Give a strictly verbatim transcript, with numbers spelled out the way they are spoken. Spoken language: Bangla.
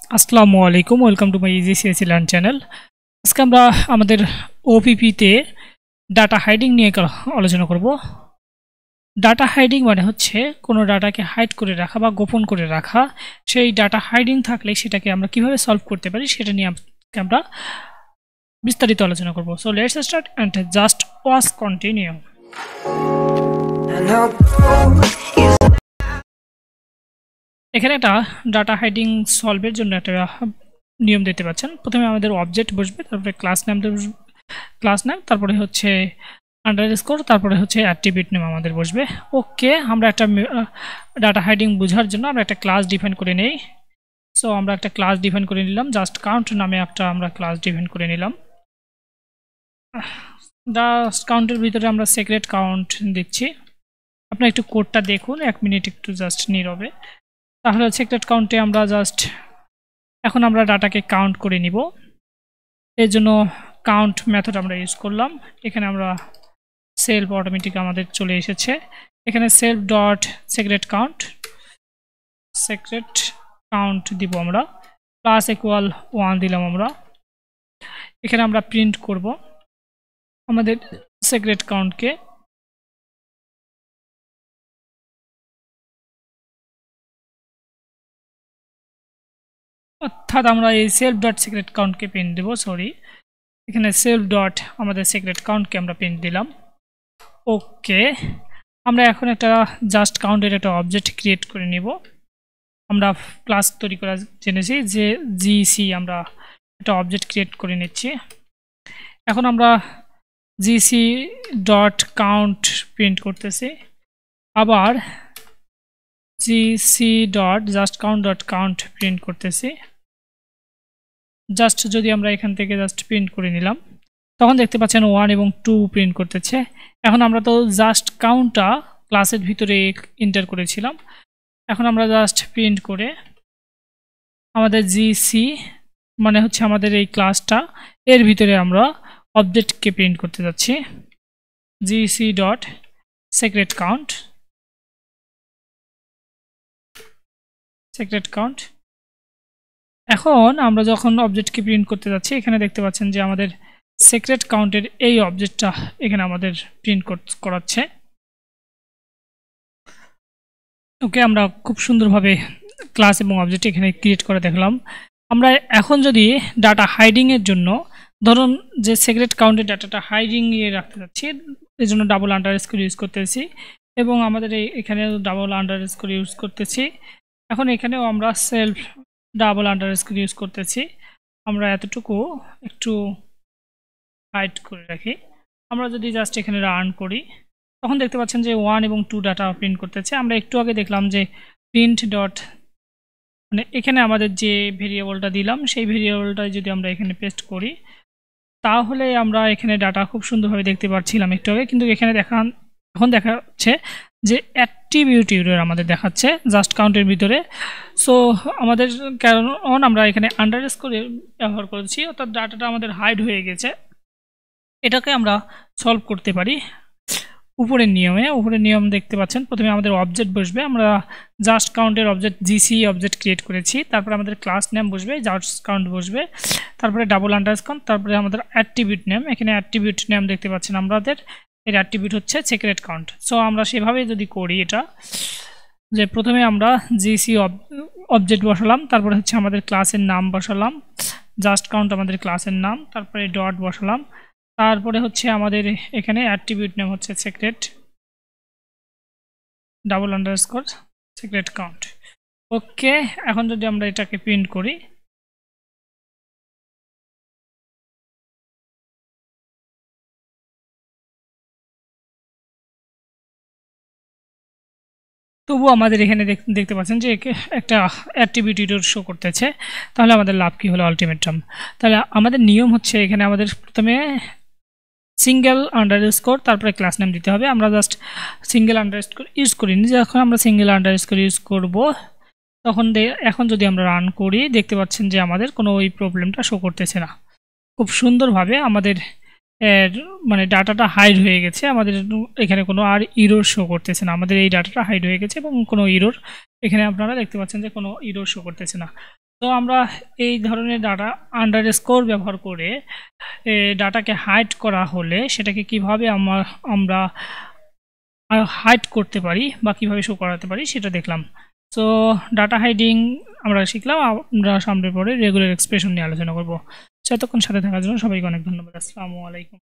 আসসালামু আলাইকুম, welcome to my easy CAC learn channel. আজকে আমরা আমাদের ওপিপিতে ডাটা হাইডিং নিয়ে আলোচনা করব। ডাটা হাইডিং মানে হচ্ছে কোনো ডাটাকে হাইড করে রাখা বা গোপন করে রাখা। সেই ডাটা হাইডিং থাকলে সেটাকে আমরা কিভাবে সলভ করতে পারি সেটা নিয়ে আমরা বিস্তারিত আলোচনা করব। So let's start and just watch continue. এখানে একটা ডাটা হাইডিং সলভের জন্য একটা নিয়ম দিতে পাচ্ছেন। প্রথমে আমাদের অবজেক্ট বসবে, তারপরে ক্লাস নাম ক্লাস নাম তারপরে হচ্ছে আন্ডারস্কোর, তারপরে হচ্ছে অ্যাট্রিবিউট নেম আমাদের বসবে। ওকে, আমরা একটা ডাটা হাইডিং বোঝার জন্য আমরা একটা ক্লাস ডিফাইন করে নেই। সো আমরা একটা ক্লাস ডিফাইন করে নিলাম, জাস্ট কাউন্ট নামে একটা আমরা ক্লাস ডিফাইন করে নিলাম। জাস্ট কাউন্টের ভিতরে আমরা সিক্রেট কাউন্ট দিচ্ছি। আপনারা একটু কোডটা দেখুন, এক মিনিট একটু জাস্ট নীরবে। তাহলে সিক্রেট কাউন্টে আমরা জাস্ট এখন আমরা ডাটাকে কাউন্ট করে নিব। এর জন্য কাউন্ট মেথড আমরা ইউজ করলাম। এখানে আমরা সেলফ অটোমেটিক আমাদের চলে এসেছে। এখানে self dot secret count secret count দিব আমরা, প্লাস ইকুয়াল ওয়ান দিলাম আমরা। এখানে আমরা প্রিন্ট করব আমাদের সিক্রেট কাউন্টকে। অর্থাৎ আমরা এই সেলফ ডট সিক্রেট কাউন্টকে প্রিন্ট দেব, সরি এখানে সেলফ ডট আমাদের সিক্রেট কাউন্টকে আমরা প্রিন্ট দিলাম। ওকে, আমরা এখন একটা জাস্ট কাউন্টের একটা অবজেক্ট ক্রিয়েট করে নিব। আমরা ক্লাস তৈরি করা জেনেছি যে জিসি, আমরা একটা অবজেক্ট ক্রিয়েট করে নিচ্ছি। এখন আমরা জিসি ডট কাউন্ট প্রিন্ট করতেছি, আবার GC dot just count dot count print করতেছি। জাস্ট যদি আমরা এখান থেকে জাস্ট প্রিন্ট করে নিলাম, তখন দেখতে পাচ্ছেন ওয়ান এবং টু প্রিন্ট করতেছে। এখন আমরা তো জাস্ট কাউন্টটা ক্লাসের ভিতরে এন্টার করেছিলাম, এখন আমরা জাস্ট প্রিন্ট করে আমাদের জিসি মানে হচ্ছে আমাদের এই ক্লাসটা, এর ভিতরে আমরা অবজেক্টকে প্রিন্ট করতে যাচ্ছি। GC dot secret count secret count এখন আমরা যখন অবজেক্টকে প্রিন্ট করতে যাচ্ছি, এখানে দেখতে পাচ্ছেন যে আমাদের সিক্রেট কাউন্টের এই অবজেক্টটা এখানে আমাদের প্রিন্ট করাচ্ছে। ওকে, আমরা খুব সুন্দরভাবে ক্লাস এবং অবজেক্ট এখানে ক্রিয়েট করে দেখলাম। আমরা এখন যদি ডাটা হাইডিংয়ের জন্য, ধরুন যে সিক্রেট কাউন্টের ডাটাটা হাইডিং এ রাখতে যাচ্ছি, এই জন্য ডাবল আন্ডারস্কোর ইউজ করতেছি এবং আমাদের এই এখানে ডাবল আন্ডারস্কোর ইউজ করতেছি। এখন এখানেও আমরা সেলফ ডাবল আন্ডারস্কোর ইউজ করতেছি। আমরা এতটুকু একটু হাইড করে রাখি। আমরা যদি জাস্ট এখানে রান করি, তখন দেখতে পাচ্ছেন যে ওয়ান এবং টু ডাটা প্রিন্ট করতেছে। আমরা একটু আগে দেখলাম যে প্রিন্ট ডট মানে এখানে আমাদের যে ভেরিয়েবলটা দিলাম সেই ভেরিয়েবলটা যদি আমরা এখানে পেস্ট করি, তাহলে আমরা এখানে ডাটা খুব সুন্দরভাবে দেখতে পাচ্ছিলাম একটু আগে। কিন্তু এখানে দেখান এখন দেখা যাচ্ছে যে অ্যাট্রিবিউট ইউজার আমাদের দেখাচ্ছে জাস্ট কাউন্টের ভিতরে। সো আমাদের কারণ আমরা এখানে আন্ডারস্কোর ব্যবহার করেছি, অর্থাৎ ডাটাটা আমাদের হাইড হয়ে গেছে। এটাকে আমরা সলভ করতে পারি উপরের নিয়মে। উপরের নিয়ম দেখতে পাচ্ছেন, প্রথমে আমাদের অবজেক্ট বসবে, আমরা জাস্ট কাউন্টের অবজেক্ট জিসি অবজেক্ট ক্রিয়েট করেছি। তারপরে আমাদের ক্লাস নেম বসবে, জাস্ট কাউন্ট বসবে, তারপরে ডাবল আন্ডারস্কোর, তারপরে আমাদের অ্যাট্রিবিউট নেম। এখানে অ্যাট্রিবিউট নেম দেখতে পাচ্ছেন আমাদের এর অ্যাট্রিবিউট হচ্ছে সিক্রেট কাউন্ট। সো আমরা সেভাবে যদি করি এটা, যে প্রথমে আমরা জিসি অবজেক্ট বসালাম, তারপরে হচ্ছে আমাদের ক্লাসের নাম বসালাম, জাস্ট কাউন্ট আমাদের ক্লাসের নাম, তারপরে ডট বসালাম, তারপরে হচ্ছে আমাদের এখানে অ্যাট্রিবিউট নেম হচ্ছে secret double underscore secret count. Okay, এখন যদি আমরা এটাকে প্রিন্ট করি, তবুও আমাদের এখানে দেখতে পাচ্ছেন যে একটা অ্যাট্রিবিউট শো করতেছে। তাহলে আমাদের লাভ কি হলো আলটিমেটাম? তাহলে আমাদের নিয়ম হচ্ছে এখানে আমাদের প্রথমে সিঙ্গেল আন্ডারস্কোর তারপরে ক্লাস নেম দিতে হবে। আমরা জাস্ট সিঙ্গেল আন্ডারস্কোর ইউজ করিনি, যখন আমরা সিঙ্গেল আন্ডারস্কোর ইউজ করব তখন এখন যদি আমরা রান করি, দেখতে পাচ্ছেন যে আমাদের কোনো ওই প্রবলেমটা শো করতেছে না। খুব সুন্দরভাবে আমাদের মানে ডাটাটা হাইড হয়ে গেছে, আমাদের এখানে কোনো আর ইরর শো করতেছে না। আমাদের এই ডাটাটা হাইড হয়ে গেছে এবং কোনো ইরর এখানে আপনারা দেখতে পাচ্ছেন যে কোনো ইরর শো করতেছে না। তো আমরা এই ধরনের ডাটা আন্ডারস্কোর ব্যবহার করে ডাটাকে হাইড করা হলে সেটাকে কিভাবে আমরা আমরা হাইড করতে পারি বা কিভাবে শো করাতে পারি সেটা দেখলাম। সো ডাটা হাইডিং আমরা শিখলাম, আমরা সামনের পরে রেগুলার এক্সপ্রেশন নিয়ে আলোচনা করবো। এতক্ষণ সাথে থাকার জন্য সবাইকে অনেক ধন্যবাদ। আসসালামু আলাইকুম।